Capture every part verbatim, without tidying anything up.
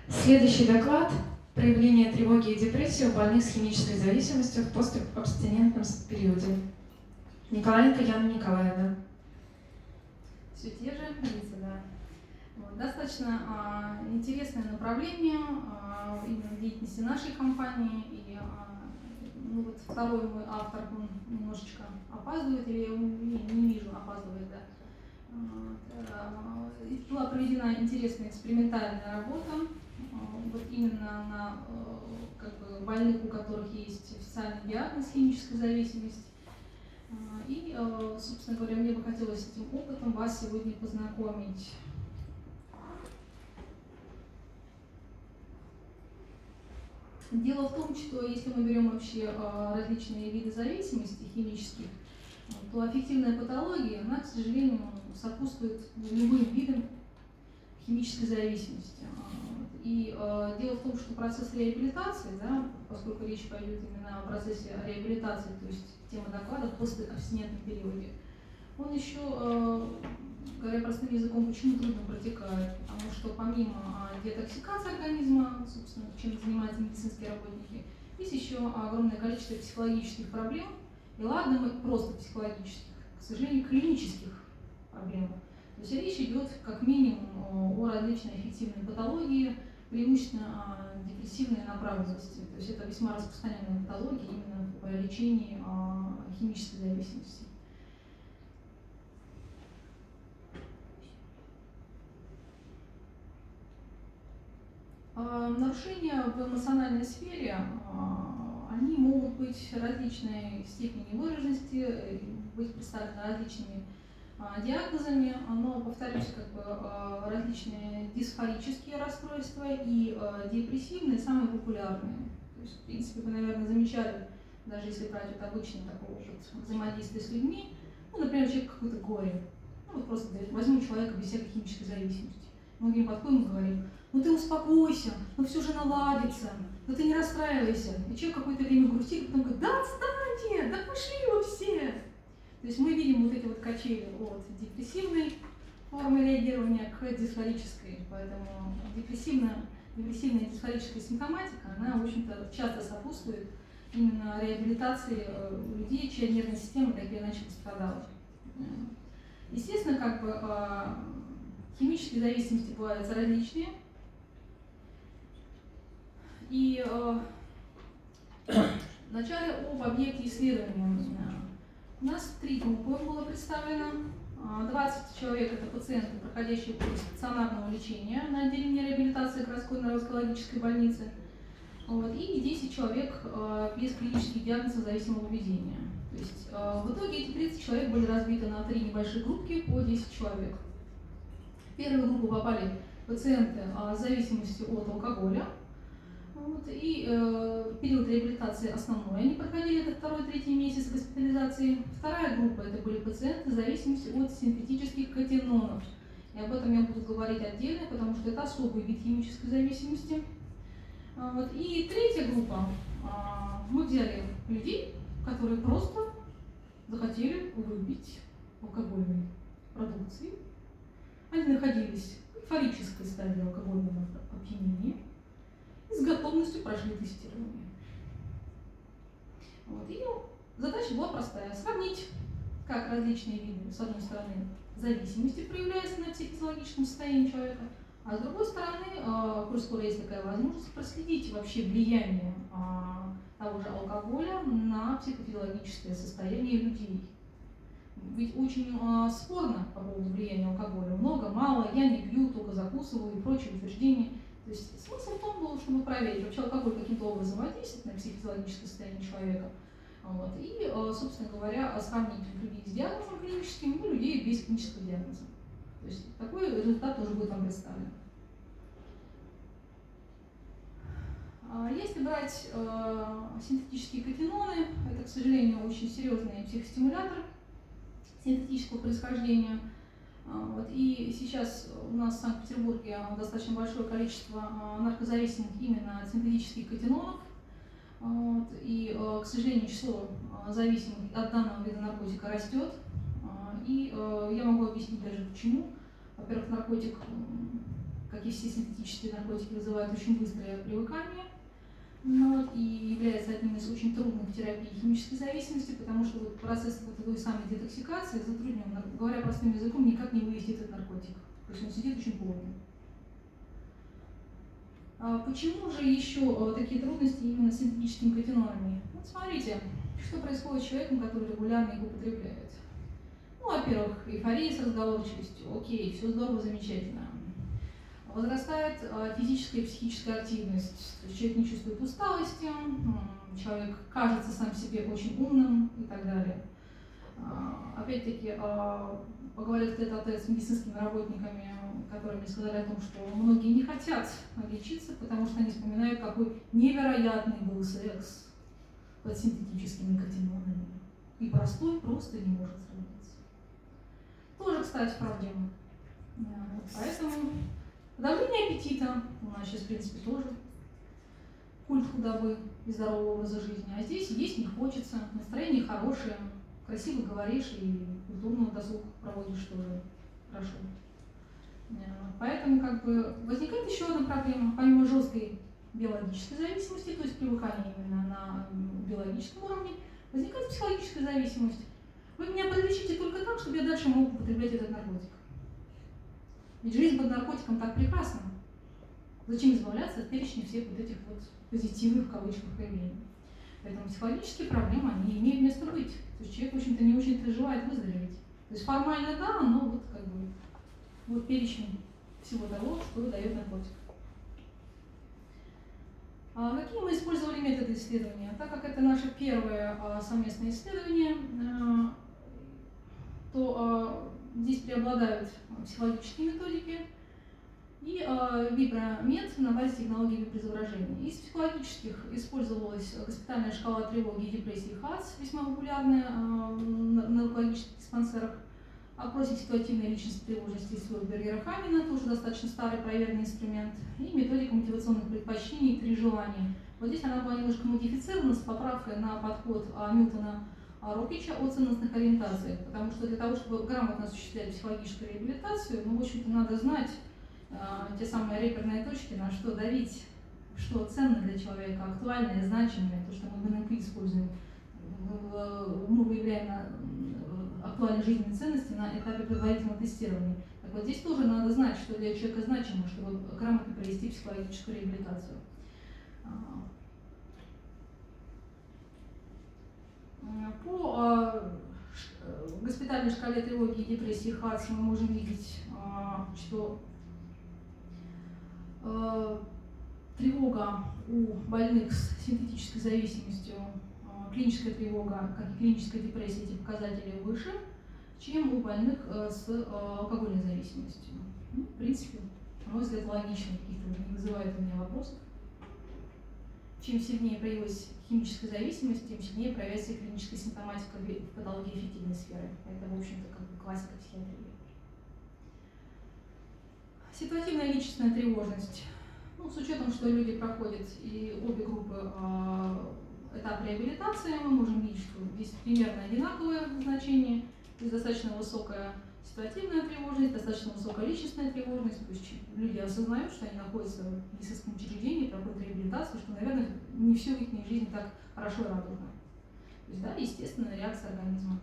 Следующий доклад – проявление тревоги и депрессии у больных с химической зависимостью в постабстинентном периоде. Николаенко Яна Николаевна. Все те же лица, да. Вот, достаточно а, интересное направление а, именно в деятельности нашей компании. И а, ну, вот второй мой автор, он немножечко опаздывает, или я его не, не вижу, опаздывает, да. А, была проведена интересная экспериментальная работа, вот именно на как бы, больных, у которых есть официальный диагноз химической зависимости. И, собственно говоря, мне бы хотелось с этим опытом вас сегодня познакомить. Дело в том, что если мы берем вообще различные виды зависимости химических, то аффективная патология, она, к сожалению, сопутствует любым видам химической зависимости. И э, дело в том, что процесс реабилитации, да, поскольку речь пойдет именно о процессе реабилитации, то есть тема доклада в постабстинентном периоде, он еще, э, говоря простым языком, почему трудно протекает? Потому что помимо э, детоксикации организма, собственно, чем занимаются медицинские работники, есть еще огромное количество психологических проблем, и ладно мы просто психологических, к сожалению, клинических проблем. То есть речь идет как минимум о различной аффективной патологии, преимущественно о депрессивной направленности. То есть это весьма распространенная патология именно по лечению химической зависимости. Нарушения в эмоциональной сфере, они могут быть различной степени выраженности, быть представлены различными диагнозами, но, повторюсь, как бы различные дисфорические расстройства и депрессивные самые популярные. То есть, в принципе, вы, наверное, замечали, даже если брать вот обычный такой опыт взаимодействия с людьми, ну, например, человек какое-то горе, ну, вот просто возьму человека без всякой химической зависимости. Мы к нему подходим и говорим: ну ты успокойся, ну все же наладится, ну ты не расстраивайся. И человек какое-то время грустит, потом говорит: да отстаньте, да пошли вы все. То есть мы видим вот эти вот качели от депрессивной формы реагирования к дисфорической. Поэтому депрессивная, депрессивная и дисфорическая симптоматика, она, в общем-то, часто сопутствует именно реабилитации людей, чья нервная система так или иначе пострадала. Естественно, как бы химические зависимости бывают различные. И вначале об объекте исследования. У нас три группы было представлено. двадцать человек – это пациенты, проходящие курс стационарного лечения на отделении реабилитации городской наркологической больницы. Вот, и десять человек без клинических диагнозов зависимого поведения. То есть в итоге эти тридцать человек были разбиты на три небольшие группки по десять человек. В первую группу попали пациенты с зависимостью от алкоголя. Вот, и э, период реабилитации основной они проходили, это второй-третий месяц госпитализации. Вторая группа – это были пациенты с зависимостью от синтетических катенонов. И об этом я буду говорить отдельно, потому что это особый вид химической зависимости. А, вот, и третья группа а, – мы взяли людей, которые просто захотели выпить алкогольной продукции. Они находились в эйфорической стадии алкогольного опьянения и с готовностью прошли тестирование. Вот. И задача была простая – сравнить, как различные виды, с одной стороны, зависимости проявляются на психофизиологическом состоянии человека, а с другой стороны, коль скоро есть такая возможность, проследить вообще влияние того же алкоголя на психофизиологическое состояние людей. Ведь очень спорно по поводу влияния алкоголя. Много, мало, я не пью, только закусываю и прочие утверждения. То есть смысл в том был, чтобы проверить, вообще алкоголь каким-то образом воздействует на психофизиологическое состояние человека. Вот. И, собственно говоря, сравнить людей с диагнозом клиническим и людей без клинического диагноза. То есть такой результат тоже будет вам представлен. Если брать э, синтетические катеноны, это, к сожалению, очень серьезный психостимулятор синтетического происхождения. Вот. И сейчас у нас в Санкт-Петербурге достаточно большое количество наркозависимых именно от синтетических катенонов. Вот. И, к сожалению, число зависимых от данного вида наркотика растет. И я могу объяснить даже почему. Во-первых, наркотик как и все синтетические наркотики, вызывают очень быстрое привыкание. Ну, вот, и является одним из очень трудных терапий химической зависимости, потому что вот процесс вот той самой детоксикации затруднен. Говоря простым языком, никак не вывести этот наркотик. То есть он сидит очень плотно. А почему же еще такие трудности именно с синтетическими кетинонами? Вот смотрите, что происходит с человеком, который регулярно их употребляет. Ну, во-первых, эйфория с разговорчивостью. Окей, все здорово, замечательно. Возрастает физическая и психическая активность. То есть человек не чувствует усталости, человек кажется сам себе очень умным и так далее. Опять-таки, поговорив тет-а-тет с медицинскими работниками, которые мне сказали о том, что многие не хотят лечиться, потому что они вспоминают, какой невероятный был секс под синтетическими кетинонами. И простой просто не может сравниться. Тоже, кстати, проблема. Поэтому подавление аппетита у нас сейчас, в принципе, тоже культ худобы и здорового образа жизни. А здесь есть не хочется, настроение хорошее, красиво говоришь и культурный досуг проводишь тоже хорошо. Поэтому как бы возникает еще одна проблема, помимо жесткой биологической зависимости, то есть привыкания именно на биологическом уровне, возникает психологическая зависимость. Вы меня подлечите только так, чтобы я дальше мог употреблять этот наркотик. Ведь жизнь под наркотиком так прекрасна. Зачем избавляться от перечня всех вот этих вот позитивных в кавычках проявлений? Поэтому психологические проблемы, они имеют место быть. То есть человек, в общем-то, не очень-то желает выздороветь. То есть формально да, но вот как бы вот перечень всего того, что дает наркотик. А какие мы использовали методы исследования? Так как это наше первое а, совместное исследование, а, то а, здесь преобладают психологические методики и а, вибромед на базе технологии виброизображения. Из психологических использовалась госпитальная шкала тревоги и депрессии ХАЦ, весьма популярная а, на наркологических диспансерах. Опросник ситуативной личности тревожности Сойбергера Хамина, тоже достаточно старый проверенный инструмент, и методика мотивационных предпочтений и три желания. Вот здесь она была немножко модифицирована с поправкой на подход а, Милтона а, Рокича о ценностных ориентациях, потому что для того, чтобы грамотно осуществлять психологическую реабилитацию, ну, в общем-то, надо знать а, те самые реперные точки, на что давить, что ценно для человека, актуальное, значимое, то, что мы в эн эл пэ используем. Мы выявляем на актуальной жизненной ценности на этапе предварительного тестирования. Так вот здесь тоже надо знать, что для человека значимо, чтобы грамотно провести психологическую реабилитацию. По госпитальной шкале тревоги и депрессии ХАЦ мы можем видеть, что тревога у больных с синтетической зависимостью, клиническая тревога, как и клиническая депрессия, эти показатели выше, чем у больных с алкогольной зависимостью. Ну, в принципе, на мой взгляд, логично, каких-то не вызывает у меня вопросов. Чем сильнее проявилась химическая зависимость, тем сильнее проявляется и клиническая симптоматика в патологии эффективной сферы. Это, в общем-то, как бы классика психиатрии. Ситуативная личностная тревожность. Ну, с учетом, что люди проходят и обе группы этап реабилитации, мы можем видеть, что здесь примерно одинаковое значение, то есть достаточно высокая ситуативная тревожность, достаточно высокая личностная тревожность, то есть люди осознают, что они находятся в медицинском учреждении, проходят реабилитацию, что, наверное, не все в их жизни так хорошо и радужно. То есть, да, естественная реакция организма.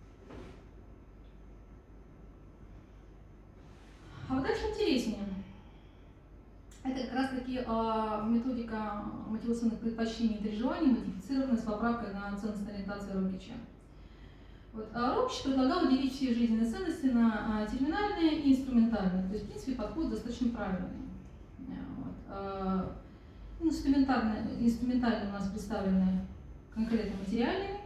А вот дальше интереснее. Это как раз таки э, методика мотивационных предпочтений и переживаний, модифицированная с поправкой на ценностную ориентацию Рокича. Вот, а Рокич предлагал делить все жизненные ценности на э, терминальные и инструментальные. То есть, в принципе, подход достаточно правильный. Вот. Э, инструментально, инструментально у нас представлены конкретно материальными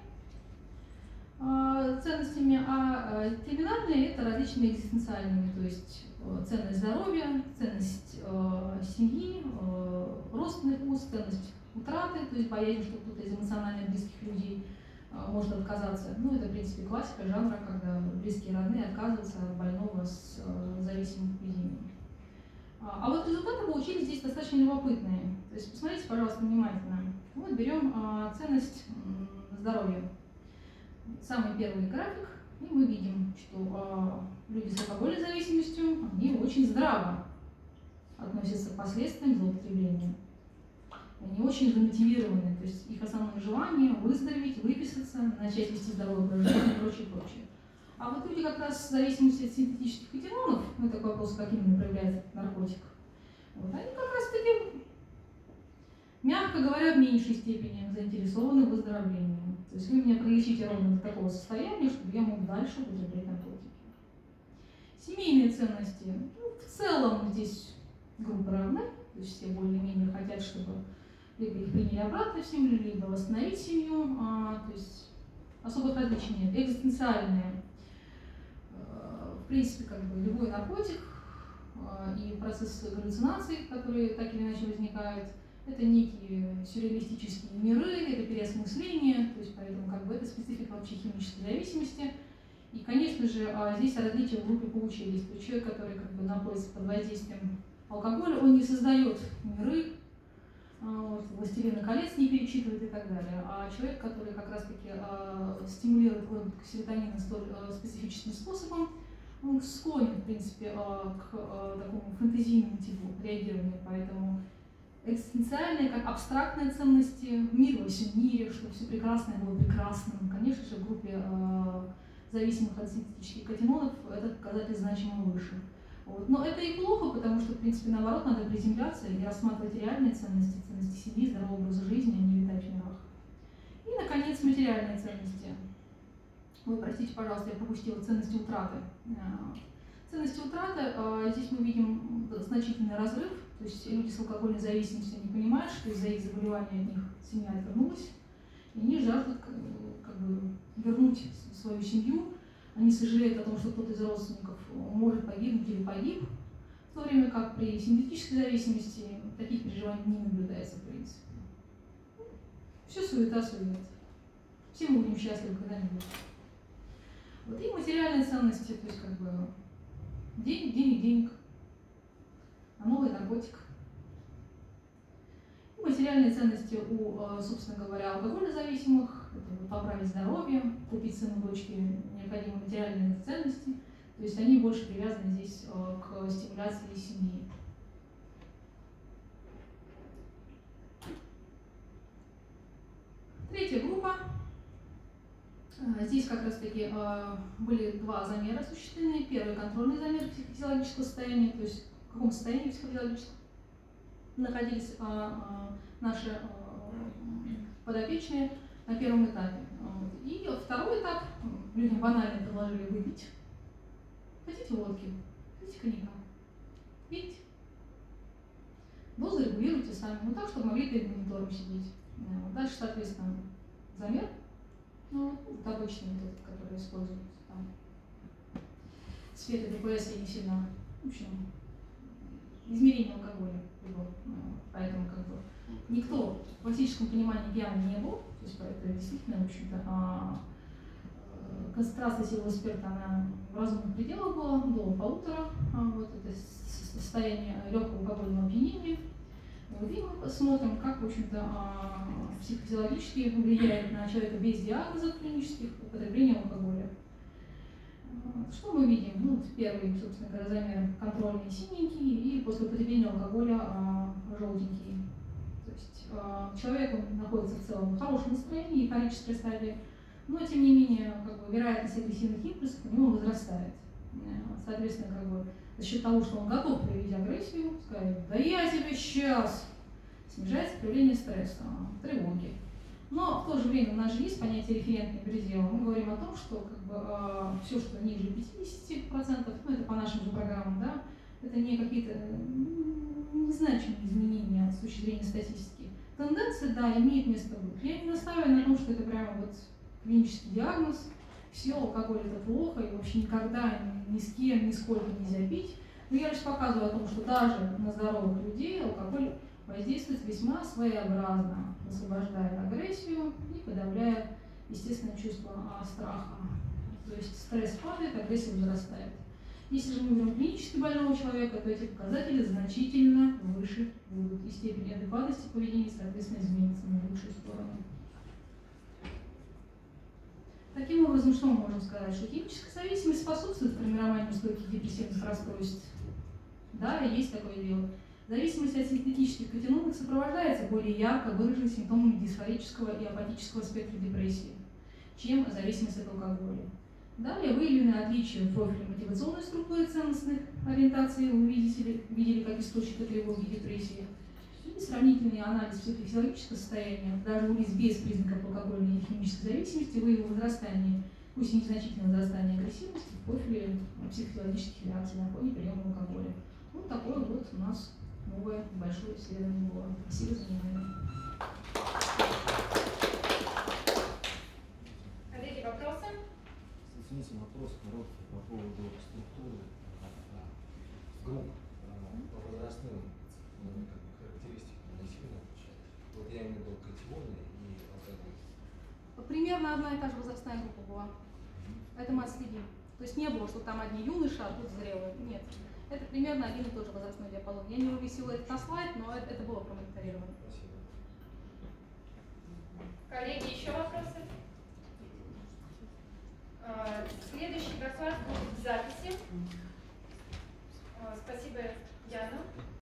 э, ценностями, а э, терминальные — это различными экзистенциальными, то есть ценность здоровья, ценность э, семьи, э, родственных уз, ценность утраты, то есть боязнь, что кто-то из эмоционально близких людей э, может отказаться. Ну, это, в принципе, классика жанра, когда близкие родные отказываются от больного с э, зависимым поведением. А, а вот результаты получились здесь достаточно любопытные. То есть посмотрите, пожалуйста, внимательно. Вот берем э, ценность э, здоровья. Самый первый график. И мы видим, что э, люди с алкогольной зависимостью, они очень здраво относятся к последствиям злоупотребления. Они очень замотивированы, то есть их основное желание выздороветь, выписаться, начать вести здоровый образ жизни и прочее, прочее. А вот люди как раз в зависимости от синтетических кетинонов, ну такой вопрос, как именно проявляется этот наркотик, вот, они как раз таки, мягко говоря, в меньшей степени заинтересованы в выздоровлении. То есть вы меня пролечите ровно до такого состояния, чтобы я мог дальше употреблять наркотики. Семейные ценности. Ну, в целом здесь группы равны, то есть все более-менее хотят, чтобы либо их приняли обратно в семью, либо восстановить семью. А, то есть особых различий нет. Экзистенциальные. В принципе, как бы любой наркотик и процесс галлюцинаций, которые так или иначе возникают, это некие сюрреалистические миры, это переосмысление, то есть поэтому как бы это специфика вообще химической зависимости. И, конечно же, здесь различия в группе получились. То есть человек, который как бы находится под воздействием алкоголя, он не создает миры, вот, «Властелина колец» не перечитывает и так далее. А человек, который как раз-таки э, стимулирует выработку серотонина столь э, специфическим способом, он склонен, в принципе, э, к э, такому фэнтезийному типу реагирования. Поэтому экзистенциальные, как абстрактные ценности, мир во всем мире, что все прекрасное было прекрасным. Конечно же, в группе э, зависимых от синтетических кетинонов этот показатель значимо выше. Вот. Но это и плохо, потому что, в принципе, наоборот, надо приземляться и рассматривать реальные ценности, ценности семьи, здорового образа жизни, а не витать в мирах. И, наконец, материальные ценности. Ой, простите, пожалуйста, я пропустила ценности утраты. Ценности утраты, здесь мы видим значительный разрыв, то есть люди с алкогольной зависимостью не понимают, что из-за их заболевания от них семья отвернулась, и они жаждут как бы вернуть свою семью. Они сожалеют о том, что кто-то из родственников может погибнуть или погиб, в то время как при синтетической зависимости таких переживаний не наблюдается, в принципе. Все суета, сует. Все мы будем счастливы когда-нибудь. Вот и материальные ценности, то есть как бы денег, денег, денег, а новый наркотик. И материальные ценности у, собственно говоря, алкогольно зависимых. Это поправить здоровье, купить сыну дочке необходимые материальные ценности. То есть они больше привязаны здесь к стимуляции семьи. Третья группа. Здесь как раз таки были два замера осуществлены. Первый — контрольный замер психофизиологического состояния, то есть в каком состоянии психофизиологическом находились наши подопечные на первом этапе. И второй этап, людям банально предложили выпить. Хотите водки, хотите коньяка, пить. Дозу регулируйте сами, ну так, чтобы могли перед монитором сидеть. Дальше, соответственно, замер. Ну, это обычный метод, который используется там. В сфере ДПС я не сильно, в общем, измерение алкоголя. Поэтому как бы никто в классическом понимании пьяным не был. То есть это действительно, в общем-то, а, а, концентрация силового спирта, она в разумных пределах была, до полутора. А, вот это состояние легкого алкогольного опьянения. Вот, и мы посмотрим, как, в общем-то, а, психофизиологически влияет на человека без диагнозов клинических употребление алкоголя. Что мы видим? Ну, первый, собственно говоря, замер контрольный синенький, и после употребления алкоголя а, желтенький. То есть а, человек он находится в целом в хорошем настроении, эйфорической стадии, но тем не менее как бы, вероятность агрессивных импульсов у него возрастает. Соответственно, как бы, за счет того, что он готов проявить агрессию, сказать: да я тебе сейчас, снижается проявление стресса, тревоги. Но в то же время у нас же есть понятие референтный предел. Мы говорим о том, что как бы, э, все, что ниже пятидесяти процентов, ну это по нашим же программам, да, это не какие-то незначимые изменения с точки зрения статистики. Тенденция, да, имеет место быть. Я не настаиваю на том, что это прямо вот клинический диагноз, все, алкоголь это плохо, и вообще никогда ни, ни с кем, ни сколько нельзя пить. Но я лишь показываю о том, что даже на здоровых людей алкоголь воздействует весьма своеобразно, освобождая агрессию и подавляя естественное чувство а, страха. То есть стресс падает, агрессия возрастает. Если же мы берем клинически больного человека, то эти показатели значительно выше будут, и степень адекватности поведения, соответственно, изменится на лучшую сторону. Таким образом, что мы можем сказать? Что химическая зависимость способствует формированию стойких депрессивных расстройств. Да, есть такое дело. Зависимость от синтетических котинонов сопровождается более ярко выраженными симптомами дисфорического и апатического спектра депрессии, чем зависимость от алкоголя. Далее выявлены отличия в профиле мотивационной структуры ценностных ориентаций, вы видели, видели как источника тревоги и депрессии, и сравнительный анализ психофизиологического состояния, даже у лиц без признаков алкогольной или химической зависимости, выявил возрастание, пусть и незначительное возрастание агрессивности в профиле психофизиологических реакций на фоне приема алкоголя. Вот такое вот у нас новое большое исследование было. Спасибо за внимание. Коллеги, вопросы? Извините, вопрос короткий по поводу структуры групп по возрастным характеристикам нанесения. Вот я имею в виду катионы и алкоголь. Примерно одна и та же возрастная группа была. Это мы отследим. То есть не было, что там одни юноши, а тут зрелые. Нет. Это примерно один и тот же возрастной диапазон. Я не вывесила это на слайд, но это, это было промониторировано. Спасибо. Коллеги, еще вопросы? Следующий доклад будет в записи.